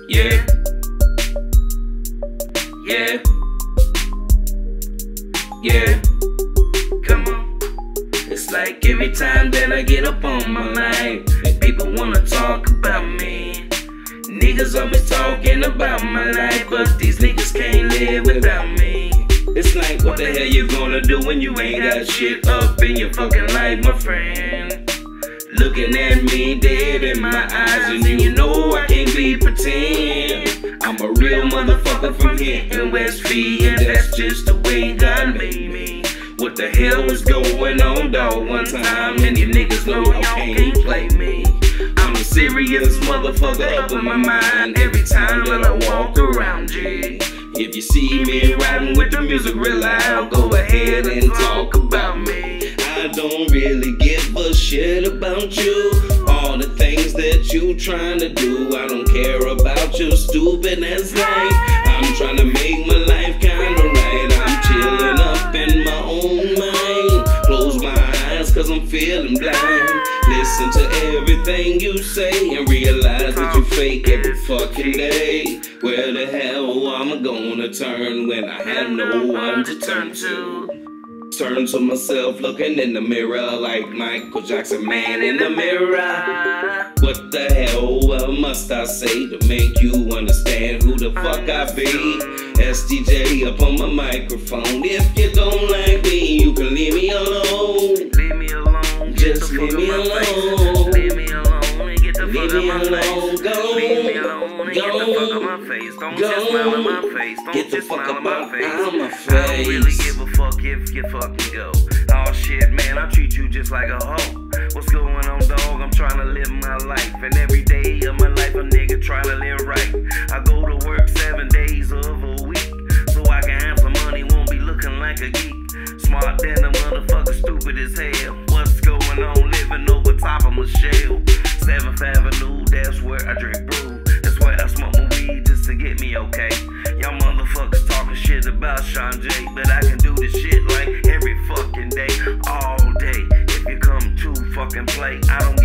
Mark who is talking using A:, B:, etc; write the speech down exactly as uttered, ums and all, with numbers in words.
A: Yeah. Yeah. Yeah. Come on. It's like every time that I get up on my line, people wanna talk about me. Niggas always talking about my life, but these niggas can't live without me. It's like, what the hell you gonna do when you ain't got shit up in your fucking life, my friend? Looking at me dead in my eyes, and you know I can't be pretend. I'm a real motherfucker from here in Westfield, and that's just the way God made me. What the hell was going on, dawg, one time, and you niggas know y'all can't play me. I'm a serious motherfucker up in my mind every time that I walk around, G. If you see me riding with the music real loud, go ahead and talk about me. I don't really give a shit about you, all the things that you trying to do. I don't care about your stupid ass life. I'm trying to make my life kinda right. I'm chilling up in my own mind. Close my eyes cause I'm feeling blind. Listen to everything you say and realize that you fake every fucking day. Where the hell am I gonna turn when I have no one to turn to? Turn to myself looking in the mirror like Michael Jackson, man in the mirror. What the hell well, must I say to make you understand who the fuck I be? S D J up on my microphone. If you don't like me, you can leave me alone.
B: Leave me alone.
A: Just leave me alone.
B: Leave me alone and get the
A: Leave
B: fuck
A: me
B: out my
A: alone.
B: face.
A: Go.
B: Leave me alone and get the fuck out my face. Don't
A: Go.
B: just smile in my face. Don't
A: Get the
B: just
A: fuck
B: smile in
A: up
B: my
A: out
B: face.
A: of my
B: I don't really
A: face.
B: give a fuck if you fucking go. Oh shit, man, I treat you just like a hoe. What's going on, dog? I'm trying to live my life, and every day of my life a nigga try to live right. I go to work seven days of a week, so I can have some money, won't be looking like a geek. Smart than a motherfucker, stupid as hell. What's going on, living over top of Michelle? seventh Avenue, that's where I drink brew. That's where I smoke my weed just to get me okay. Y'all motherfuckers talking shit about Sean J, but I can do this shit like every fucking day, all day. If you come to fucking play, I don't